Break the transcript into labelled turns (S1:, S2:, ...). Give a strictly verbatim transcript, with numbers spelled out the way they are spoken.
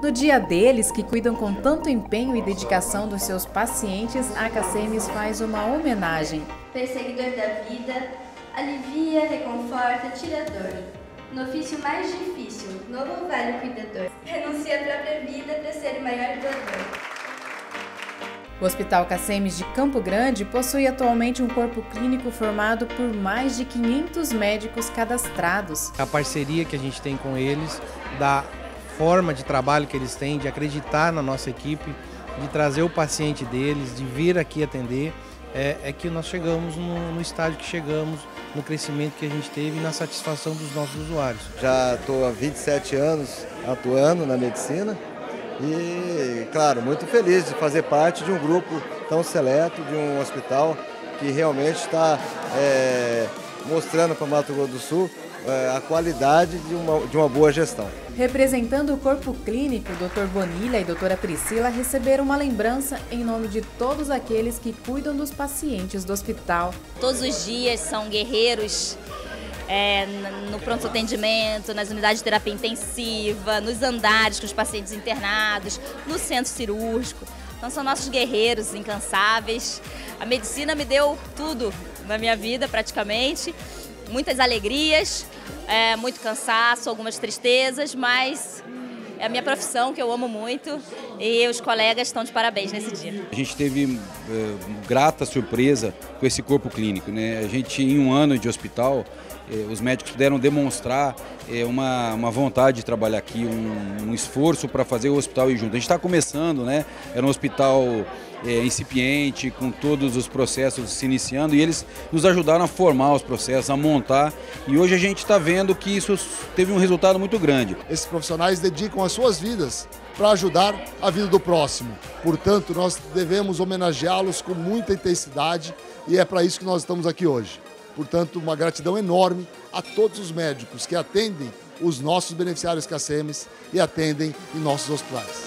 S1: No dia deles, que cuidam com tanto empenho e dedicação dos seus pacientes, a Cacemes faz uma homenagem.
S2: Perseguidor da vida, alivia, reconforta, tira dor. No ofício mais difícil, novo vale o cuidador. Renuncia à própria vida para ser o maior doador.
S1: O Hospital Cacemes de Campo Grande possui atualmente um corpo clínico formado por mais de quinhentos médicos cadastrados.
S3: A parceria que a gente tem com eles, da forma de trabalho que eles têm, de acreditar na nossa equipe, de trazer o paciente deles, de vir aqui atender, é, é que nós chegamos no, no estágio que chegamos, no crescimento que a gente teve e na satisfação dos nossos usuários.
S4: Já estou há vinte e sete anos atuando na medicina. E, claro, muito feliz de fazer parte de um grupo tão seleto, de um hospital que realmente está é, mostrando para Mato Grosso do Sul é, a qualidade de uma, de uma boa gestão.
S1: Representando o corpo clínico, doutor Bonilha e doutora Priscila receberam uma lembrança em nome de todos aqueles que cuidam dos pacientes do hospital.
S5: Todos os dias são guerreiros. É, no pronto atendimento, nas unidades de terapia intensiva, nos andares com os pacientes internados, no centro cirúrgico. Então são nossos guerreiros incansáveis. A medicina me deu tudo na minha vida praticamente, muitas alegrias, é, muito cansaço, algumas tristezas, mas é a minha profissão que eu amo muito e os colegas estão de parabéns nesse dia.
S6: A gente teve é, grata surpresa com esse corpo clínico, né? A gente, em um ano de hospital, os médicos puderam demonstrar uma, uma vontade de trabalhar aqui, um, um esforço para fazer o hospital ir junto. A gente está começando, né? Era um hospital é, incipiente, com todos os processos se iniciando, e eles nos ajudaram a formar os processos, a montar, e hoje a gente está vendo que isso teve um resultado muito grande.
S7: Esses profissionais dedicam as suas vidas para ajudar a vida do próximo. Portanto, nós devemos homenageá-los com muita intensidade, e é para isso que nós estamos aqui hoje. Portanto, uma gratidão enorme a todos os médicos que atendem os nossos beneficiários Cacemes e atendem em nossos hospitais.